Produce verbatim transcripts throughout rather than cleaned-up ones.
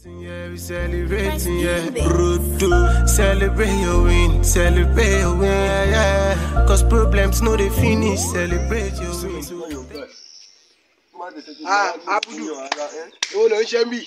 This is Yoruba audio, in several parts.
Yeah, we celebrating, yeah. Rudu, celebrate your win, celebrate your win, yeah, yeah. Cause problems no they finish, celebrate your win. Ah, Abudu, èwo ló ń ṣe mí?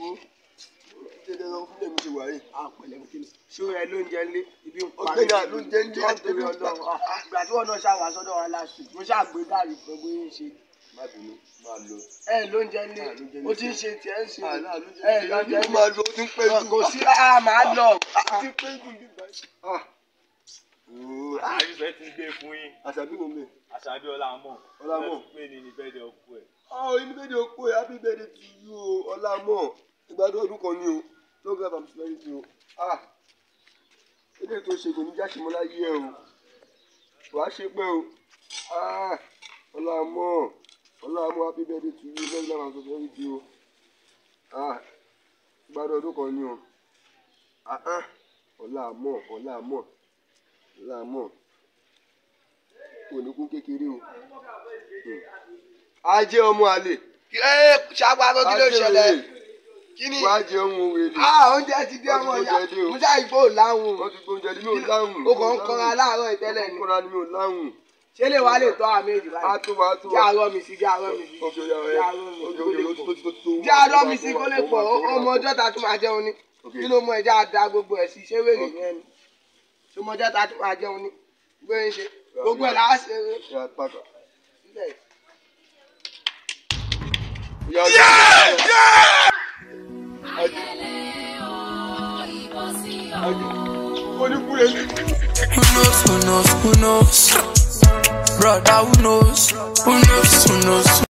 Ṣé ẹ ló ń jẹ lé ibi ń pa mí? Ló ń jẹ ń jẹ àtẹ̀lé ọlọ́run. Ìgbà tí wọ́n náà ṣàwà sọ́dọ̀ wa láṣù, mo ṣàgbé dàrí fún bóyá ń ṣe. Má bínú, máa lọ. Ẹ ló ń jẹ lé, o ti ń ṣe tiẹ̀ ń ṣe. Ẹ ló ń jẹ lé. Máa lọ, o ti ń pẹ́ jù. Kò sí, a máa lọ. O ti ń pẹ́ jù nígbà yìí. Àyùsọ̀ ti gbé fún yín. Àṣàbí wo mi? Àṣàbí Ọlámọ̀. Ọlámọ̀. Ẹ ti pé ní ní bẹ́ẹ̀dẹ̀ ọkọ ẹ̀. Oh, ní bẹ́ẹ̀dẹ̀ ọkọ ẹ̀, happy birthday to you o, Ọlámọ̀. Ìgbádùn ọdún kan ni o. Long life and prosperity o. Ah, ilé ètò ìṣègùn ní jáṣemọ́ láyé ẹ o. Wàá ṣe pé o. Ah, Ọlámọ̀. Ọlámọ̀, happy birthday to you, long life and prosperity o. Ah, ìgbádùn ọdún kan ni o. Ah ah, Ọlámọ̀, Ọlámọ̀, Ọlámọ̀. Oníkún kékeré o. Ajé ọmọ àlè. Ẹ ṣàgbàgbọ́ kí ló ṣẹlẹ̀? Kí ni? Wàá jẹ ohun òwe ni. Ah, oúnjẹ ti dé ọmọ ìyá. Mo ṣáà ìgbó láwùn. Wọ́n ti gbóúnjẹ ní mi ò láwùn. O kàn ń kọ́ra láàárọ̀ ìtẹ́lẹ̀ ni. Kọ́ra ni mi ò láwùn. Ṣé lè wá lè tọ́ àmì èjì báyìí? A tó wá tó wá. Jẹ́ àárọ̀ mi sí, jẹ́ àárọ̀ mi sí. Jẹ́ àárọ̀ mi sí kó lè pọ̀. Jẹ́ àárọ̀ mi sí kó lè pọ̀. Ọmọ ọjọ́ ta tún máa jẹun ni. Kí ló mọ ẹja da gbogbo ẹ̀ sí? Ṣé wèrè yẹn ni? Ṣé ọmọ ọjọ́ ta tún máa jẹun ni? Gbé ń ṣe. Gbogbo ẹ̀ láá ṣe. Yeah, yeah! Who knows, who knows, who knows? Brother, who knows? Who knows, who knows?